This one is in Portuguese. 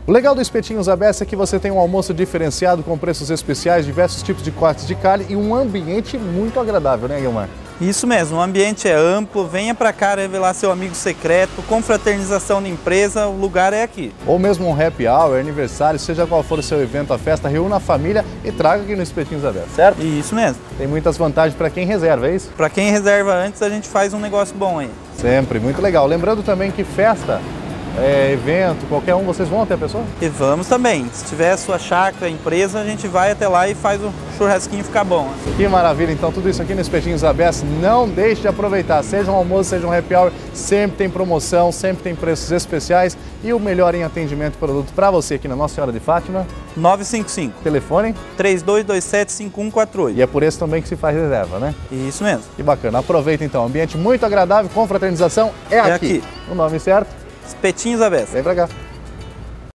O legal do Espetinhos Abessa é que você tem um almoço diferenciado com preços especiais, diversos tipos de cortes de carne e um ambiente muito agradável, né, Guilmar? Isso mesmo, o ambiente é amplo, venha para cá revelar seu amigo secreto, confraternização na empresa, o lugar é aqui. Ou mesmo um happy hour, aniversário, seja qual for o seu evento, a festa, reúna a família e traga aqui no Espetinhos Abessa, certo? Isso mesmo. Tem muitas vantagens para quem reserva, é isso? Para quem reserva antes, a gente faz um negócio bom aí. Sempre, muito legal. Lembrando também que festa, evento, qualquer um, vocês vão até a pessoa? E vamos também, se tiver a sua chácara, empresa, a gente vai até lá e faz o churrasquinho ficar bom. Que maravilha, então tudo isso aqui no Espetinhos Abessa, não deixe de aproveitar, seja um almoço, seja um happy hour, sempre tem promoção, sempre tem preços especiais e o melhor em atendimento e produto para você aqui na Nossa Senhora de Fátima. 955. Telefone? 3227-5148. E é por esse também que se faz reserva, né? Isso mesmo. Que bacana, aproveita então, ambiente muito agradável, confraternização é aqui. O nome certo? Espetinhos Abessa. Vem pra cá.